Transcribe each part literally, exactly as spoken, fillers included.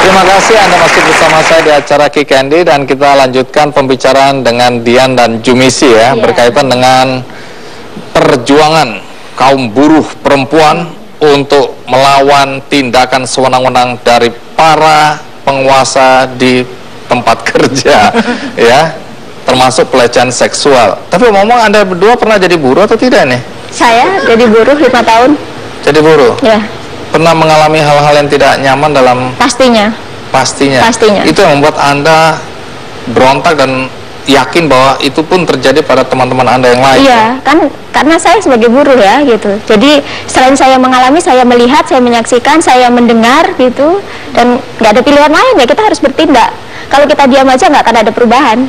Terima kasih Anda masih bersama saya di acara Kick Candy dan kita lanjutkan pembicaraan dengan Dian dan Jumisi ya, yeah. berkaitan dengan perjuangan kaum buruh perempuan untuk melawan tindakan sewenang-wenang dari para penguasa di tempat kerja ya, termasuk pelecehan seksual. Tapi ngomong Anda berdua pernah jadi buruh atau tidak nih? Saya jadi buruh lima tahun. Jadi buruh? Ya. Pernah mengalami hal-hal yang tidak nyaman dalam... Pastinya. Pastinya. Pastinya. Itu yang membuat Anda berontak dan yakin bahwa itu pun terjadi pada teman-teman Anda yang lain. Iya, kan karena saya sebagai buruh ya gitu. Jadi selain saya mengalami, saya melihat, saya menyaksikan, saya mendengar gitu, dan nggak ada pilihan lain ya, kita harus bertindak. Kalau kita diam aja nggak akan ada perubahan.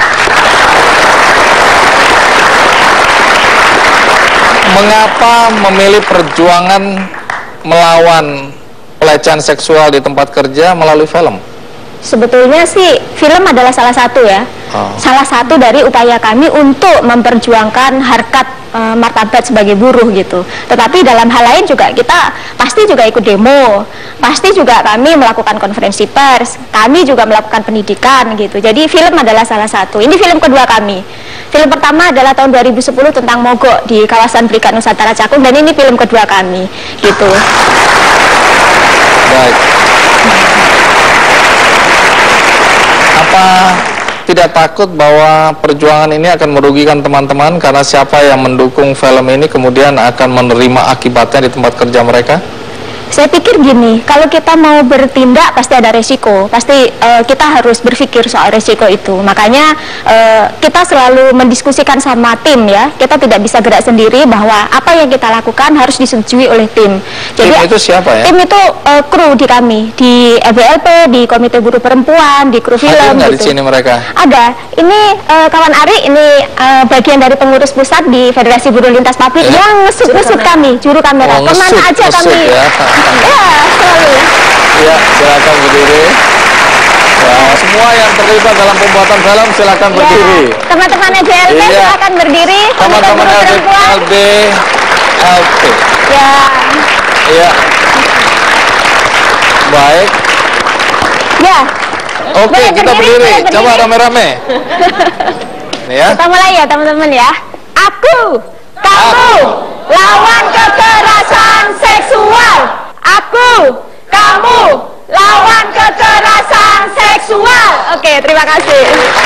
Mengapa memilih perjuangan melawan pelecehan seksual di tempat kerja melalui film? Sebetulnya sih film adalah salah satu ya, oh. salah satu dari upaya kami untuk memperjuangkan harkat e, martabat sebagai buruh gitu. Tetapi dalam hal lain juga kita pasti juga ikut demo, pasti juga kami melakukan konferensi pers, kami juga melakukan pendidikan gitu. Jadi film adalah salah satu. Ini film kedua kami. Film pertama adalah tahun dua ribu sepuluh tentang mogok di kawasan Berikat Nusantara Cakung, dan ini film kedua kami gitu. Baik. Apa tidak takut bahwa perjuangan ini akan merugikan teman-teman karena siapa yang mendukung film ini kemudian akan menerima akibatnya di tempat kerja mereka? Saya pikir gini, kalau kita mau bertindak pasti ada resiko, pasti uh, kita harus berpikir soal resiko itu. Makanya uh, kita selalu mendiskusikan sama tim ya, kita tidak bisa gerak sendiri, bahwa apa yang kita lakukan harus disetujui oleh tim. Jadi tim itu siapa ya? Tim itu uh, kru di kami, di E B L P, di Komite Buruh Perempuan, di kru film. Ada nggak gitu. Di sini mereka? Ada. Ini uh, kawan Ari, ini uh, bagian dari pengurus pusat di Federasi Buruh Lintas Pabrik eh? yang ngesut-ngesut kami, juru kamera. Oh, Kemana ngesut, aja ngesut, kami? Ya. Ya, selalu. Ya, silakan berdiri. Ya, semua yang terlibat dalam pembuatan film silakan ya. berdiri. Teman-teman E B L P ya. silakan berdiri. Teman-teman E B L P. Ya. Ya. Baik. Ya. Oke, boleh kita berdiri. berdiri. Coba rame-rame. Ya. Kita mulai ya, teman-teman ya. Aku, kamu, lawan kekerasan seksual. Aku, kamu, lawan kekerasan seksual. Oke, terima kasih.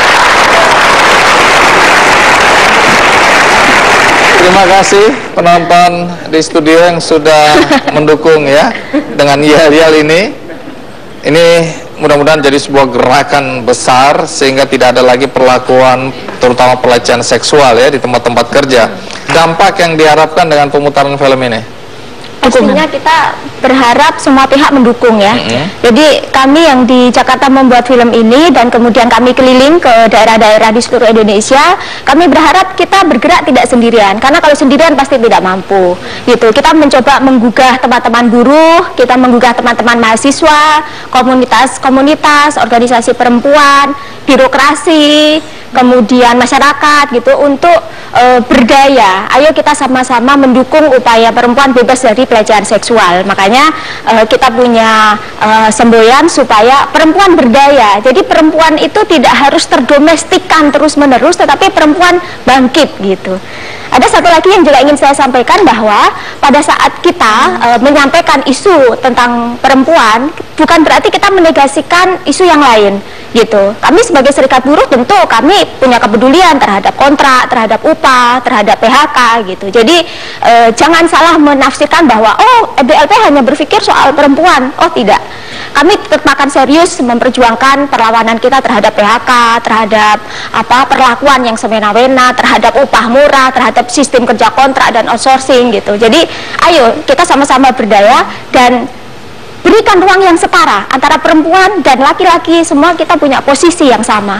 Terima kasih penonton di studio yang sudah mendukung ya dengan yel-yel ini. Ini mudah-mudahan jadi sebuah gerakan besar sehingga tidak ada lagi perlakuan terutama pelecehan seksual ya di tempat-tempat kerja. Dampak yang diharapkan dengan pemutaran film ini? Pastinya kita berharap semua pihak mendukung ya. Mm-hmm. Jadi kami yang di Jakarta membuat film ini dan kemudian kami keliling ke daerah-daerah di seluruh Indonesia, kami berharap kita bergerak tidak sendirian, karena kalau sendirian pasti tidak mampu gitu. Kita mencoba menggugah teman-teman buruh, kita menggugah teman-teman mahasiswa, komunitas-komunitas, organisasi perempuan, birokrasi, kemudian masyarakat gitu untuk e, berdaya. Ayo kita sama-sama mendukung upaya perempuan bebas dari pelecehan seksual. Makanya e, kita punya e, semboyan supaya perempuan berdaya. Jadi perempuan itu tidak harus terdomestikkan terus-menerus, tetapi perempuan bangkit gitu. Ada satu lagi yang juga ingin saya sampaikan, bahwa pada saat kita e, menyampaikan isu tentang perempuan, bukan berarti kita menegasikan isu yang lain gitu. Kami sebagai serikat buruh tentu kami punya kepedulian terhadap kontrak, terhadap upah, terhadap P H K gitu. Jadi e, jangan salah menafsirkan bahwa oh E B L P hanya berpikir soal perempuan. Oh tidak. Kami tetap akan serius memperjuangkan perlawanan kita terhadap P H K, terhadap apa perlakuan yang semena-mena, terhadap upah murah, terhadap sistem kerja kontrak dan outsourcing gitu. Jadi ayo kita sama-sama berdaya dan berikan ruang yang setara antara perempuan dan laki-laki. Semua kita punya posisi yang sama.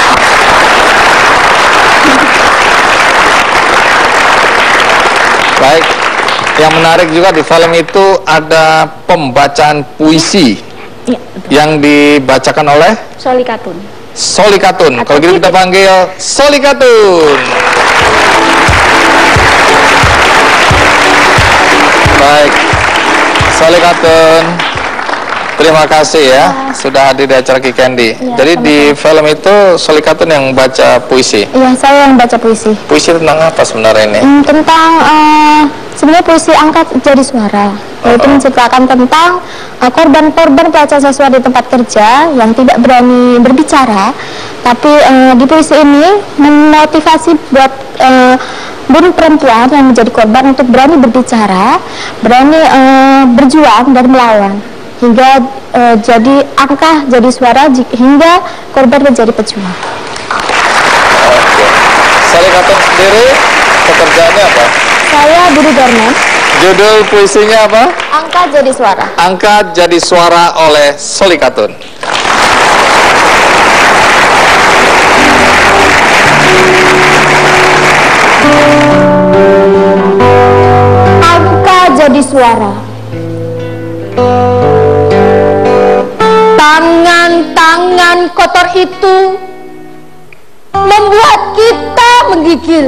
Baik, yang menarik juga di film itu ada pembacaan puisi ya, yang dibacakan oleh Solikatun. Solikatun. Kalau gitu kita panggil Solikatun. Baik, Solikatun. Terima kasih ya, ya. Sudah hadir di acara Kick Candy. Ya, Jadi sama-sama. Di film itu Solikatun yang baca puisi? Iya, saya yang baca puisi. Puisi tentang apa sebenarnya ini? Hmm, tentang, uh, sebenarnya puisi angkat jadi suara. Yaitu uh-huh. menceritakan tentang korban-korban uh, pelecehan seksual di tempat kerja yang tidak berani berbicara. Tapi uh, di puisi ini memotivasi buat uh, buruh perempuan yang menjadi korban untuk berani berbicara, berani uh, berjuang dan melawan, hingga uh, jadi angka, jadi suara, hingga korban menjadi pejuang. Oke. Solikatun sendiri pekerjaannya apa? Saya buruh garmen. Judul puisinya apa? Angkat jadi suara. Angkat jadi suara oleh Solikatun. Angkat jadi suara. Tangan-tangan kotor itu membuat kita menggigil.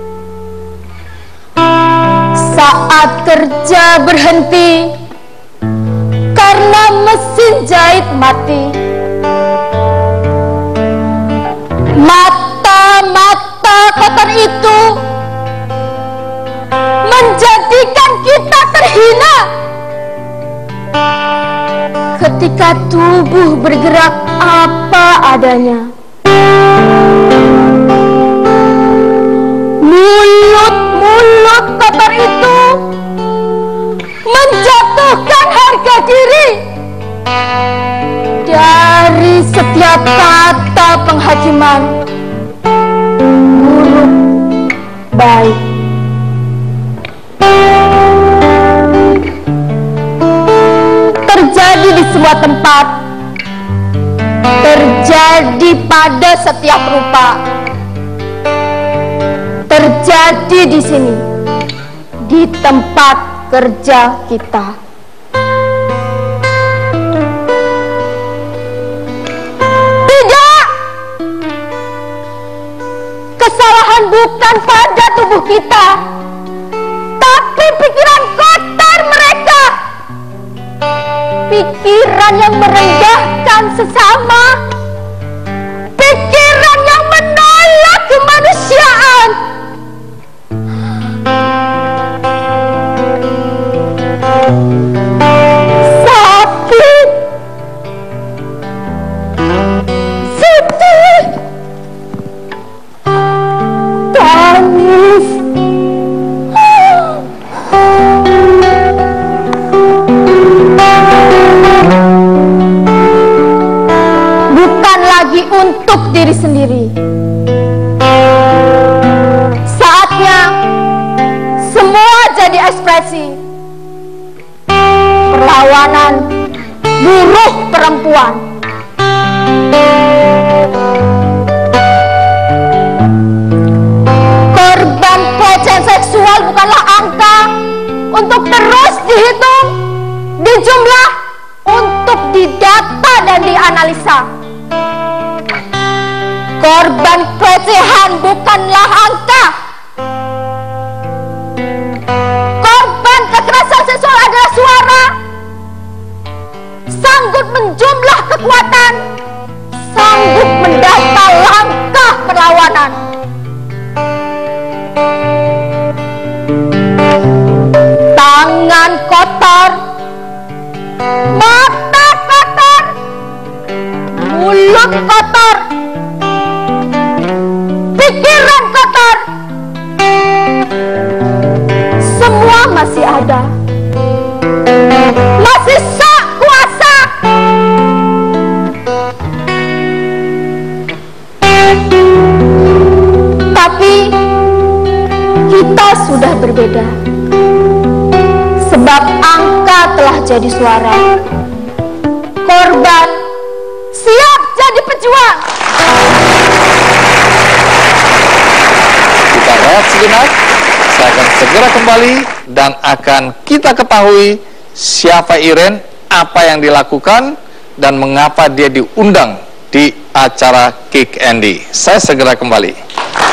Saat kerja berhenti karena mesin jahit mati. Mata-mata kotor itu menjadikan kita terhina. Ketika tubuh bergerak apa adanya, mulut-mulut kotor itu menjatuhkan harga diri. Dari setiap kata penghakiman buruk, baik. Terjadi di semua tempat, terjadi pada setiap rupa, terjadi di sini, di tempat kerja kita. Tidak, kesalahan bukan pada tubuh kita, tapi pikiran kotor mereka. Pikiran yang merendahkan sesama, pikiran yang menolak kemanusiaan. Sakit, sedih, tangis, bukan lagi untuk diri sendiri. Saatnya semua jadi ekspresi perlawanan buruh perempuan. Korban pelecehan seksual bukanlah angka untuk terus dihitung, dijumlah, untuk didata dan dianalisa. Korban pelecehan bukanlah angka. Korban kekerasan seksual adalah suara, sanggup menjumlah kekuatan, sanggup mendata langkah perlawanan. Tangan kotor, mata kotor, mulut kotor, pikiran kotor, semua masih ada, masih sak kuasa. Tapi kita sudah berbeda, sebab angka telah jadi suara. Korban siap jadi pejuang. Kita rehat sejenak. Saya akan segera kembali dan akan kita ketahui siapa Iren, apa yang dilakukan, dan mengapa dia diundang di acara Kick Candy. Saya segera kembali.